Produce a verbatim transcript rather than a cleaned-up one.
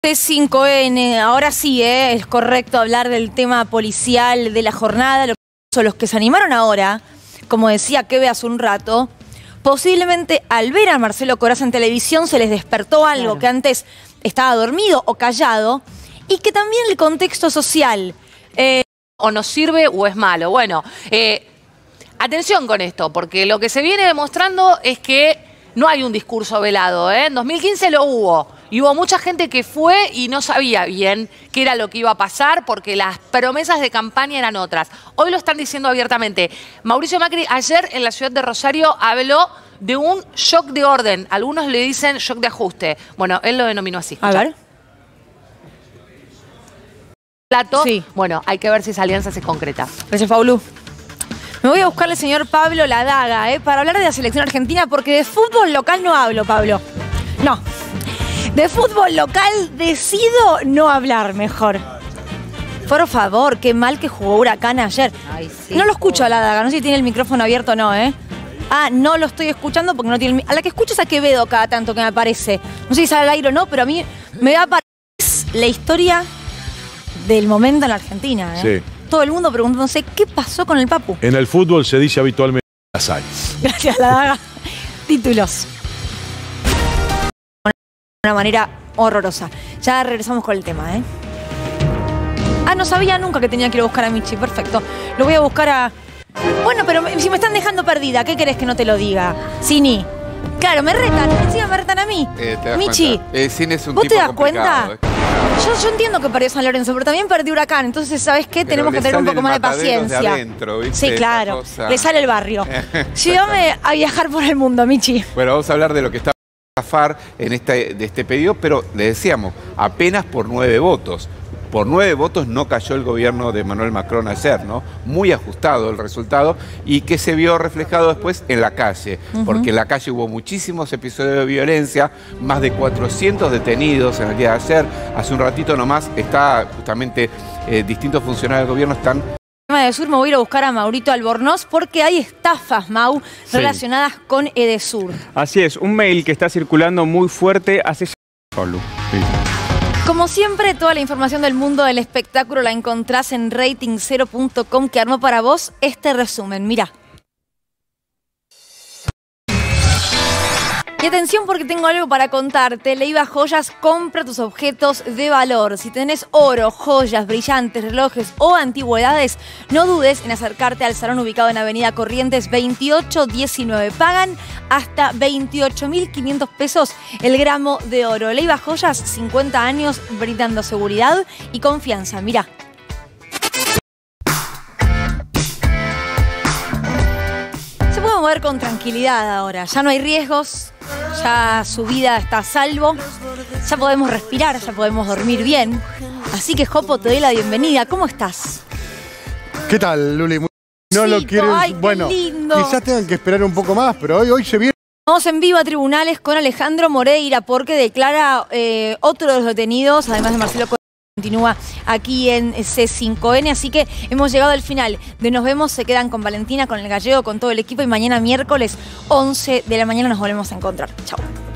C cinco N, ahora sí, ¿eh? Es correcto hablar del tema policial de la jornada. Lo que son los que se animaron ahora, como decía Kebe hace un rato, posiblemente al ver a Marcelo Corazza en televisión se les despertó algo claro. que antes estaba dormido o callado, y que también el contexto social eh, o nos sirve o es malo. Bueno, eh, atención con esto, porque lo que se viene demostrando es que no hay un discurso velado, ¿eh? En dos mil quince lo hubo. Y hubo mucha gente que fue y no sabía bien qué era lo que iba a pasar porque las promesas de campaña eran otras. Hoy lo están diciendo abiertamente. Mauricio Macri ayer en la ciudad de Rosario habló de un shock de orden. Algunos le dicen shock de ajuste. Bueno, él lo denominó así. A ver. Plato. Sí. Bueno, hay que ver si esa alianza se concreta. Gracias, Paulu. Me voy a buscarle al señor Pablo la daga, ¿eh? Para hablar de la selección argentina, porque de fútbol local no hablo, Pablo. No. De fútbol local decido no hablar mejor. Por favor, qué mal que jugó Huracán ayer. Ay, sí, no lo escucho a la daga, no sé si tiene el micrófono abierto o no, ¿eh? Ah, no lo estoy escuchando porque no tiene el... A la que escucho es a Quevedo cada tanto que me aparece. No sé si sale al aire o no, pero a mí me da para... la historia del momento en la Argentina, ¿eh? Sí. Todo el mundo preguntándose qué pasó con el Papu. En el fútbol se dice habitualmente las hay. Gracias, la daga. Títulos. De una manera horrorosa. Ya regresamos con el tema, ¿eh? Ah, no sabía nunca que tenía que ir a buscar a Michi. Perfecto. Lo voy a buscar a... Bueno, pero si me están dejando perdida, ¿qué querés que no te lo diga? Cini. Claro, me retan. Encima me retan a mí. Eh, ¿te das Michi. Eh, Cini es un ¿Vos tipo te das cuenta? ¿eh? Yo, yo entiendo que perdió San Lorenzo, pero también perdió Huracán. Entonces, ¿sabes qué? Pero tenemos que tener un poco más de paciencia. De adentro, ¿viste? Sí, claro. Le sale el barrio. Llévame a viajar por el mundo, Michi. Bueno, vamos a hablar de lo que está a F A R en este, de este pedido, pero le decíamos, apenas por nueve votos. Por nueve votos no cayó el gobierno de Emmanuel Macron ayer, ¿no? Muy ajustado el resultado y que se vio reflejado después en la calle, uh-huh. porque en la calle hubo muchísimos episodios de violencia, más de cuatrocientos detenidos en el día de ayer. Hace un ratito nomás está justamente eh, distintos funcionarios del gobierno están... de Sur me voy a ir a buscar a Maurito Albornoz porque hay estafas, Mau, sí. relacionadas con Edesur. Así es, un mail que está circulando muy fuerte hace... Pablo. Sí. Como siempre, toda la información del mundo del espectáculo la encontrás en rating cero punto com, que armó para vos este resumen. Mirá. Y atención porque tengo algo para contarte. Leiva Joyas compra tus objetos de valor. Si tenés oro, joyas, brillantes, relojes o antigüedades, no dudes en acercarte al salón ubicado en Avenida Corrientes veintiocho diecinueve. Pagan hasta veintiocho mil quinientos pesos el gramo de oro. Leiva Joyas, cincuenta años brindando seguridad y confianza. Mirá. Se puede mover con tranquilidad ahora. Ya no hay riesgos. Ya su vida está a salvo, ya podemos respirar, ya podemos dormir bien. Así que, Jopo, te doy la bienvenida. ¿Cómo estás? ¿Qué tal, Luli? No Chito, lo quieren. Ay, bueno, lindo. Quizás tengan que esperar un poco más, pero hoy, hoy se viene. Vamos en vivo a tribunales con Alejandro Moreira porque declara eh, otro de los detenidos, además de Marcelo Corazza, continúa aquí en C cinco N, así que hemos llegado al final de Nos Vemos. Se quedan con Valentina, con el Gallego, con todo el equipo y mañana miércoles once de la mañana nos volvemos a encontrar. Chau.